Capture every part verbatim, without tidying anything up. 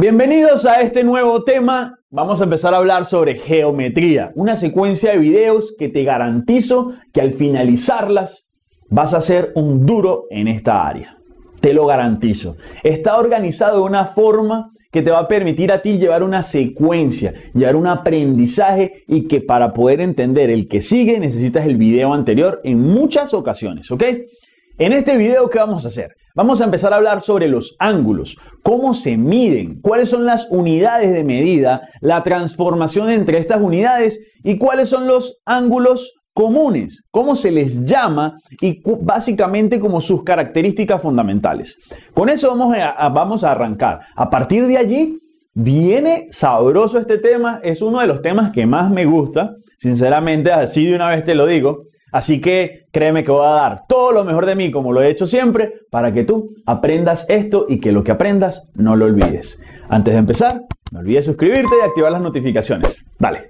Bienvenidos a este nuevo tema. Vamos a empezar a hablar sobre geometría, una secuencia de videos que te garantizo que al finalizarlas vas a ser un duro en esta área. Te lo garantizo. Está organizado de una forma que te va a permitir a ti llevar una secuencia, llevar un aprendizaje y que para poder entender el que sigue necesitas el video anterior en muchas ocasiones, ¿ok? En este video, ¿qué vamos a hacer? Vamos a empezar a hablar sobre los ángulos, cómo se miden, cuáles son las unidades de medida, la transformación entre estas unidades y cuáles son los ángulos comunes, cómo se les llama y básicamente como sus características fundamentales. Con eso vamos a, a, vamos a arrancar. A partir de allí viene sabroso este tema, es uno de los temas que más me gusta, sinceramente, así de una vez te lo digo. Así que créeme que voy a dar todo lo mejor de mí, como lo he hecho siempre, para que tú aprendas esto y que lo que aprendas no lo olvides. Antes de empezar, no olvides suscribirte y activar las notificaciones. Dale.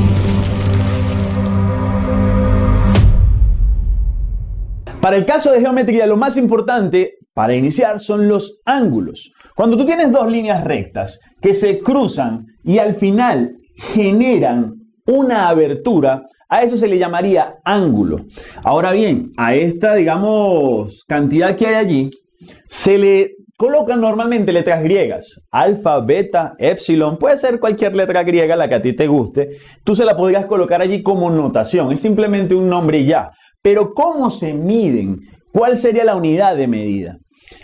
Para el caso de geometría, lo más importante para iniciar son los ángulos. Cuando tú tienes dos líneas rectas que se cruzan y al final generan una abertura, a eso se le llamaría ángulo. Ahora bien, a esta, digamos, cantidad que hay allí, se le colocan normalmente letras griegas. Alfa, beta, epsilon, puede ser cualquier letra griega, la que a ti te guste. Tú se la podrías colocar allí como notación, es simplemente un nombre y ya. Pero ¿cómo se miden? ¿Cuál sería la unidad de medida?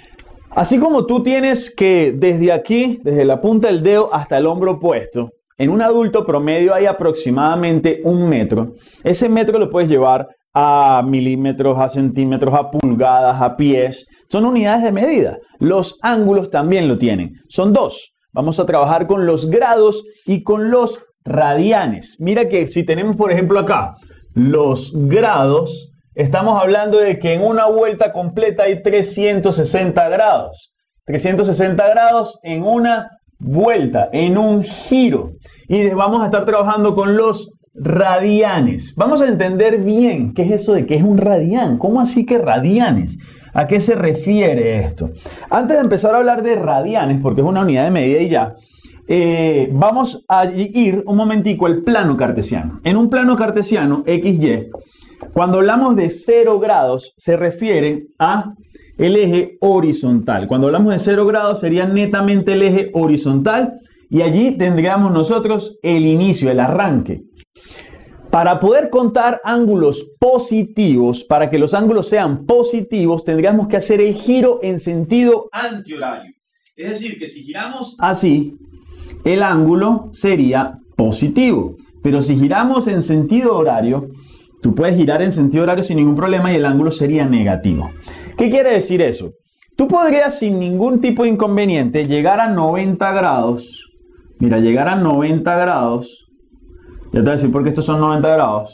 Así como tú tienes que desde aquí, desde la punta del dedo hasta el hombro opuesto, en un adulto promedio hay aproximadamente un metro. Ese metro lo puedes llevar a milímetros, a centímetros, a pulgadas, a pies. Son unidades de medida. Los ángulos también lo tienen. Son dos. Vamos a trabajar con los grados y con los radianes. Mira que si tenemos, por ejemplo, acá los grados, estamos hablando de que en una vuelta completa hay trescientos sesenta grados. trescientos sesenta grados en una vuelta, en un giro. Y vamos a estar trabajando con los radianes. Vamos a entender bien qué es eso de qué es un radián. ¿Cómo así que radianes? ¿A qué se refiere esto? Antes de empezar a hablar de radianes, porque es una unidad de medida y ya, eh, vamos a ir un momentico al plano cartesiano. En un plano cartesiano, equis ye, cuando hablamos de cero grados, se refiere a el eje horizontal. Cuando hablamos de cero grados sería netamente el eje horizontal y allí tendríamos nosotros el inicio, el arranque. Para poder contar ángulos positivos, para que los ángulos sean positivos, tendríamos que hacer el giro en sentido antihorario. Es decir, que si giramos así, el ángulo sería positivo. Pero si giramos en sentido horario, tú puedes girar en sentido horario sin ningún problema y el ángulo sería negativo. ¿Qué quiere decir eso? Tú podrías sin ningún tipo de inconveniente llegar a noventa grados. Mira, llegar a noventa grados. Ya te voy a decir por qué estos son noventa grados.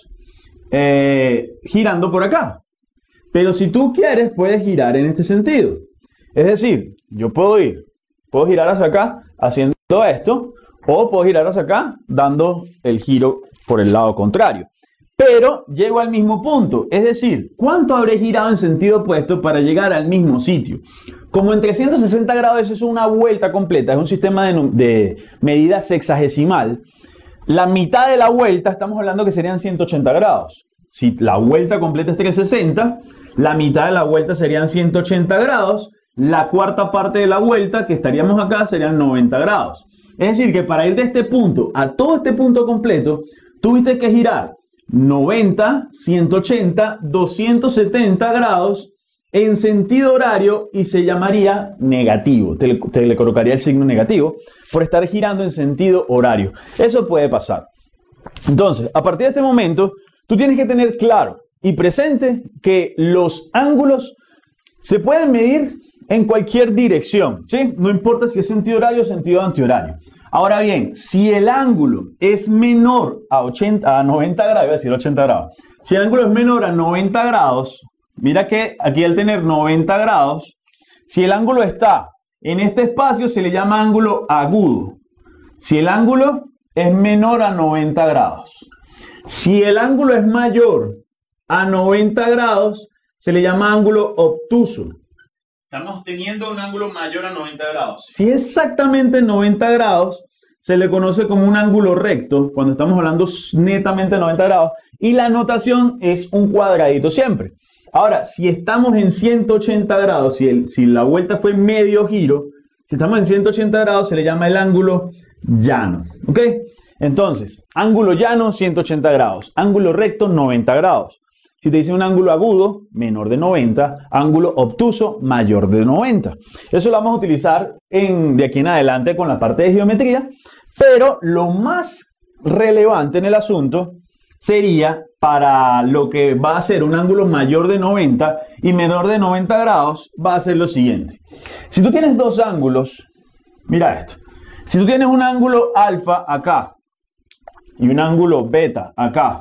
Eh, girando por acá. Pero si tú quieres, puedes girar en este sentido. Es decir, yo puedo ir, puedo girar hacia acá haciendo esto. O puedo girar hacia acá dando el giro por el lado contrario. Pero llego al mismo punto, es decir, ¿cuánto habré girado en sentido opuesto para llegar al mismo sitio? Como en trescientos sesenta grados es una vuelta completa, es un sistema de, de medida sexagesimal, la mitad de la vuelta estamos hablando que serían ciento ochenta grados. Si la vuelta completa es trescientos sesenta, la mitad de la vuelta serían ciento ochenta grados, la cuarta parte de la vuelta que estaríamos acá serían noventa grados. Es decir, que para ir de este punto a todo este punto completo, tuviste que girar noventa, ciento ochenta, doscientos setenta grados en sentido horario y se llamaría negativo. Te le, te le colocaría el signo negativo por estar girando en sentido horario. Eso puede pasar. Entonces, a partir de este momento, tú tienes que tener claro y presente que los ángulos se pueden medir en cualquier dirección, ¿sí? No importa si es sentido horario o sentido antihorario. Ahora bien, si el ángulo es menor a, ochenta, a noventa grados, voy a decir ochenta grados, si el ángulo es menor a noventa grados, mira que aquí al tener noventa grados, si el ángulo está en este espacio se le llama ángulo agudo. Si el ángulo es menor a noventa grados, si el ángulo es mayor a noventa grados, se le llama ángulo obtuso. Estamos teniendo un ángulo mayor a noventa grados. Si es exactamente noventa grados, se le conoce como un ángulo recto, cuando estamos hablando netamente de noventa grados, y la notación es un cuadradito siempre. Ahora, si estamos en ciento ochenta grados, si, el, si la vuelta fue medio giro, si estamos en ciento ochenta grados, se le llama el ángulo llano. ¿Ok? Entonces, ángulo llano, ciento ochenta grados. Ángulo recto, noventa grados. Si te dicen un ángulo agudo, menor de noventa, ángulo obtuso, mayor de noventa. Eso lo vamos a utilizar en, de aquí en adelante con la parte de geometría, pero lo más relevante en el asunto sería para lo que va a ser un ángulo mayor de noventa y menor de noventa grados, va a ser lo siguiente. Si tú tienes dos ángulos, mira esto. Si tú tienes un ángulo alfa acá y un ángulo beta acá,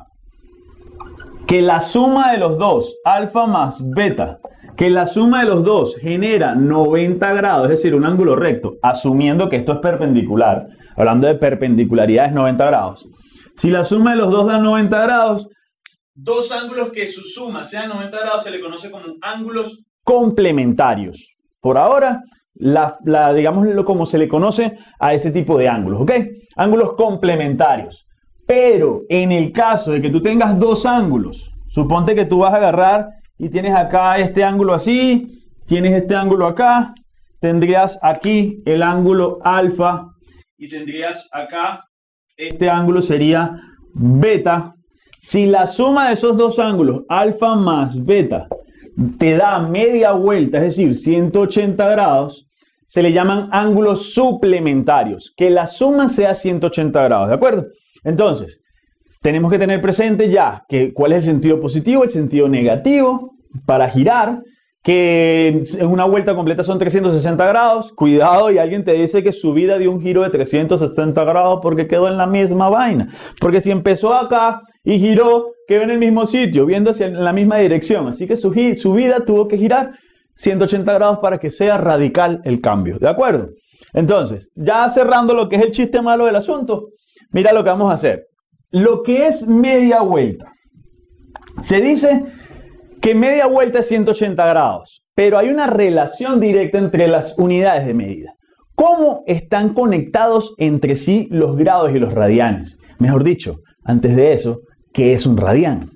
que la suma de los dos, alfa más beta, que la suma de los dos genera noventa grados, es decir, un ángulo recto, asumiendo que esto es perpendicular, hablando de perpendicularidades noventa grados. Si la suma de los dos da noventa grados, dos ángulos que su suma sea noventa grados se le conoce como ángulos complementarios. Por ahora, la, la, digámoslo como se le conoce a ese tipo de ángulos, ¿ok? Ángulos complementarios. Pero en el caso de que tú tengas dos ángulos, suponte que tú vas a agarrar y tienes acá este ángulo así, tienes este ángulo acá, tendrías aquí el ángulo alfa y tendrías acá, este ángulo sería beta. Si la suma de esos dos ángulos, alfa más beta, te da media vuelta, es decir, ciento ochenta grados, se le llaman ángulos suplementarios, que la suma sea ciento ochenta grados, ¿de acuerdo? Entonces, tenemos que tener presente ya que cuál es el sentido positivo, el sentido negativo para girar, que en una vuelta completa son trescientos sesenta grados. Cuidado, y alguien te dice que su vida dio un giro de trescientos sesenta grados porque quedó en la misma vaina. Porque si empezó acá y giró, quedó en el mismo sitio, viendo hacia la misma dirección. Así que su, su vida tuvo que girar ciento ochenta grados para que sea radical el cambio. ¿De acuerdo? Entonces, ya cerrando lo que es el chiste malo del asunto, mira lo que vamos a hacer. Lo que es media vuelta. Se dice que media vuelta es ciento ochenta grados, pero hay una relación directa entre las unidades de medida. ¿Cómo están conectados entre sí los grados y los radianes? Mejor dicho, antes de eso, ¿qué es un radián?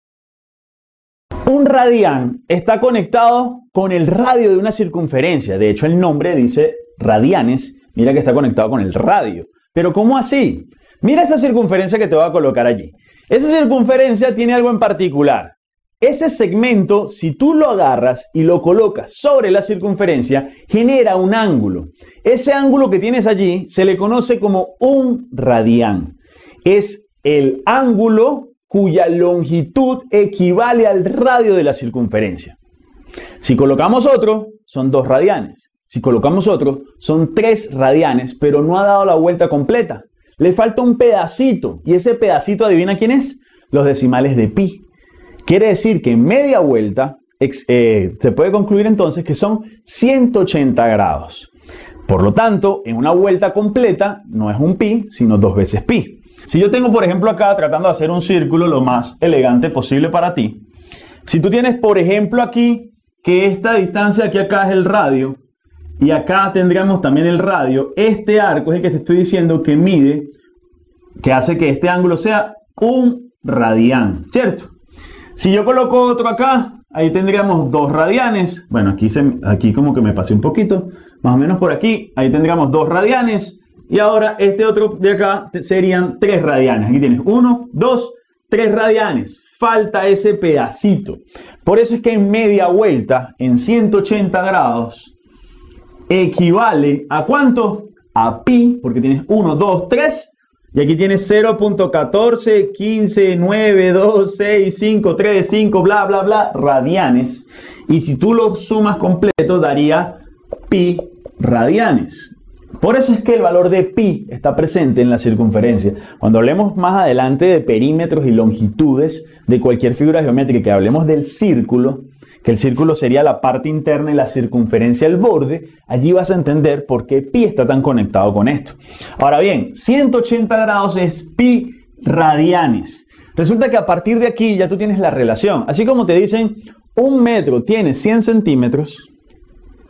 Un radián está conectado con el radio de una circunferencia. De hecho, el nombre dice radianes. Mira que está conectado con el radio. ¿Pero cómo así? Mira esa circunferencia que te voy a colocar allí. Esa circunferencia tiene algo en particular. Ese segmento, si tú lo agarras y lo colocas sobre la circunferencia, genera un ángulo. Ese ángulo que tienes allí se le conoce como un radián. Es el ángulo cuya longitud equivale al radio de la circunferencia. Si colocamos otro, son dos radianes. Si colocamos otro, son tres radianes, pero no ha dado la vuelta completa. Le falta un pedacito, y ese pedacito, ¿adivina quién es? Los decimales de pi. Quiere decir que en media vuelta eh, se puede concluir entonces que son ciento ochenta grados. Por lo tanto, en una vuelta completa no es un pi, sino dos veces pi. Si yo tengo, por ejemplo, acá tratando de hacer un círculo lo más elegante posible para ti, si tú tienes, por ejemplo, aquí que esta distancia aquí acá es el radio, y acá tendríamos también el radio, este arco es el que te estoy diciendo que mide, que hace que este ángulo sea un radián, ¿cierto? Si yo coloco otro acá, ahí tendríamos dos radianes. Bueno, aquí, se, aquí como que me pasé un poquito, más o menos por aquí, ahí tendríamos dos radianes. Y ahora este otro de acá serían tres radianes. Aquí tienes uno, dos, tres radianes. Falta ese pedacito. Por eso es que en media vuelta, en ciento ochenta grados, equivale ¿a cuánto? A pi, porque tienes uno, dos, tres. Y aquí tienes cero punto catorce, quince, nueve, dos, seis, cinco, tres, cinco, bla, bla, bla, radianes. Y si tú lo sumas completo, daría pi radianes. Por eso es que el valor de pi está presente en la circunferencia. Cuando hablemos más adelante de perímetros y longitudes de cualquier figura geométrica, que hablemos del círculo, que el círculo sería la parte interna y la circunferencia el borde, allí vas a entender por qué pi está tan conectado con esto. Ahora bien, ciento ochenta grados es pi radianes. Resulta que a partir de aquí ya tú tienes la relación. Así como te dicen, un metro tiene cien centímetros,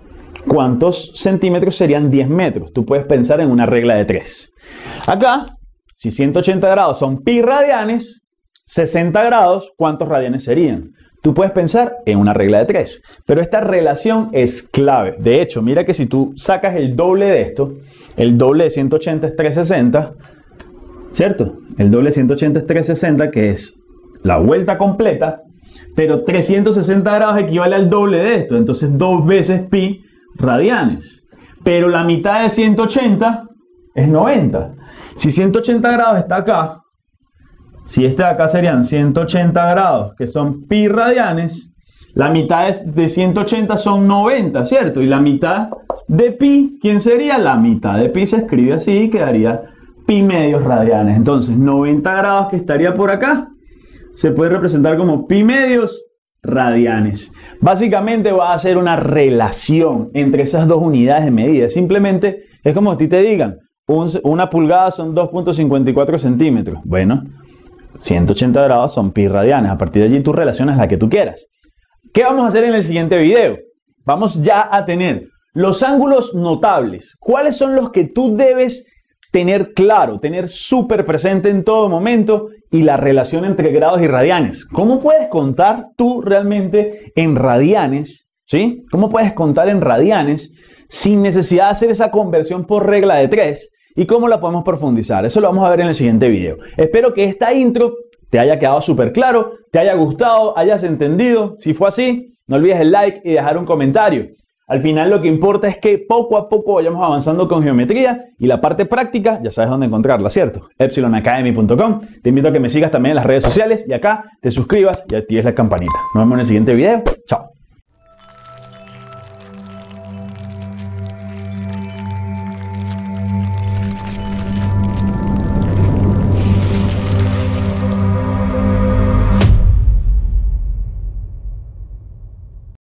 ¿cuántos centímetros serían diez metros? Tú puedes pensar en una regla de tres. Acá, si ciento ochenta grados son pi radianes, sesenta grados, ¿cuántos radianes serían? Tú puedes pensar en una regla de tres. Pero esta relación es clave. De hecho, mira que si tú sacas el doble de esto, el doble de ciento ochenta es trescientos sesenta, ¿cierto? El doble de ciento ochenta es trescientos sesenta, que es la vuelta completa, pero trescientos sesenta grados equivale al doble de esto, entonces dos veces pi radianes. Pero la mitad de ciento ochenta es noventa. Si ciento ochenta grados está acá, si este de acá serían ciento ochenta grados, que son pi radianes, la mitad de ciento ochenta son noventa, ¿cierto? Y la mitad de pi, ¿quién sería? La mitad de pi se escribe así y quedaría pi medios radianes. Entonces, noventa grados que estaría por acá, se puede representar como pi medios radianes. Básicamente va a ser una relación entre esas dos unidades de medida. Simplemente es como a ti te digan, un, una pulgada son dos punto cincuenta y cuatro centímetros. Bueno, ciento ochenta grados son pi radianes. A partir de allí tú relacionas la que tú quieras. ¿Qué vamos a hacer en el siguiente video? Vamos ya a tener los ángulos notables. ¿Cuáles son los que tú debes tener claro, tener súper presente en todo momento? Y la relación entre grados y radianes. ¿Cómo puedes contar tú realmente en radianes? ¿Sí? ¿Cómo puedes contar en radianes sin necesidad de hacer esa conversión por regla de tres? ¿Y cómo la podemos profundizar? Eso lo vamos a ver en el siguiente video. Espero que esta intro te haya quedado súper claro, te haya gustado, hayas entendido. Si fue así, no olvides el like y dejar un comentario. Al final lo que importa es que poco a poco vayamos avanzando con geometría y la parte práctica ya sabes dónde encontrarla, ¿cierto? epsilon academy punto com. Te invito a que me sigas también en las redes sociales y acá te suscribas y actives la campanita. Nos vemos en el siguiente video. Chao.